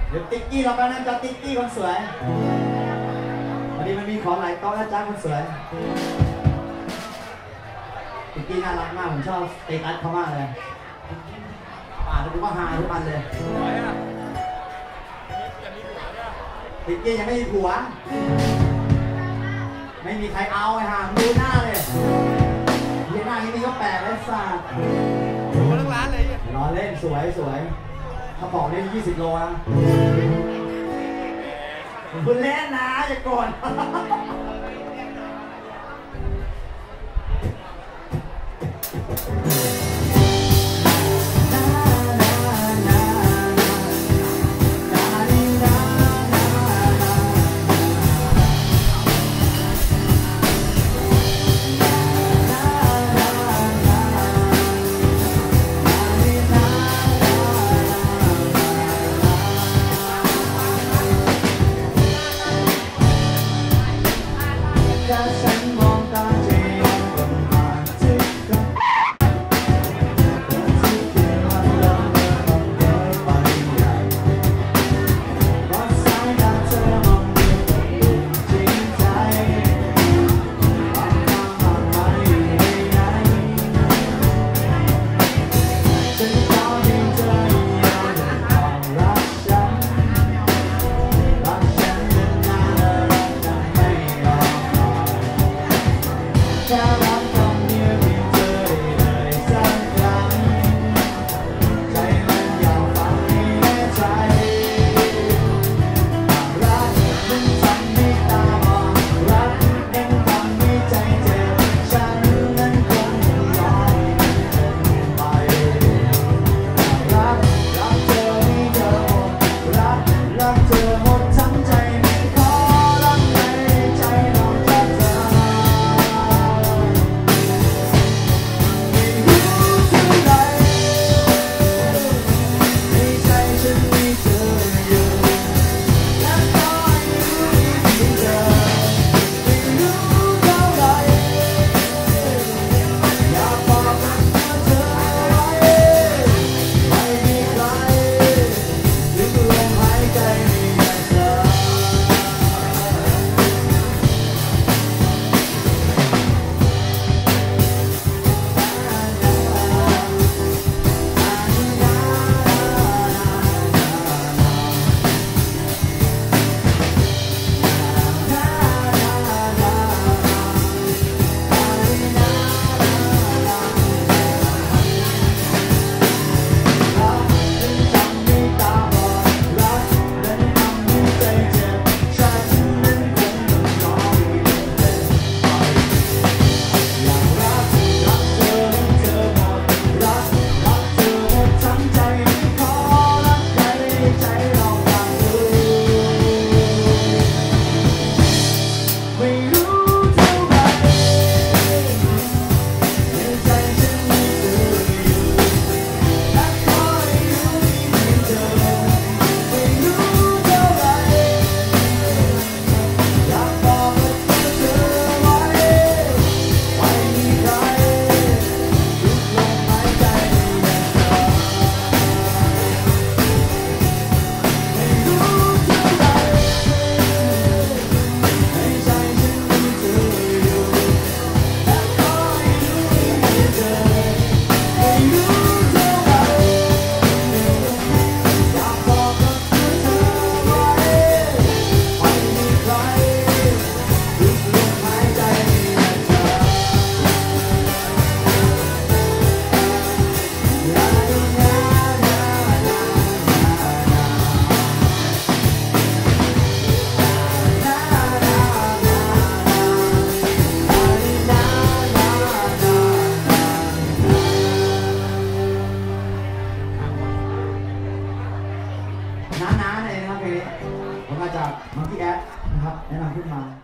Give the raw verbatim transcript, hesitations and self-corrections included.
เดี๋ยวติ๊กกี้เราไปนั่งจะติ๊กกี้คนสวยวันนี้มันมีของหลายโต๊ะนะจ๊ะคนสวยติ๊กกี้น่ารักมากผมชอบสเตตัสเขามากเลยอ่านแล้วผมก็ฮาทุกวันเลยติ๊กกี้ยังไม่มีผัวไม่มีใครเอาไอ้ห่าดูหน้าเลยดูหน้านี้นี่ก็แปลกเลยสัสดูทั้งร้านเลยรอเล่นสวยสวยเขาบอกเล่นยี่สิบโลนะคุณเล่นนะอย่าโกรธน้าๆเลยนะครับเพลงนี้ผมมาจากมังคีแอดนะครับแนะนำขึ้นมา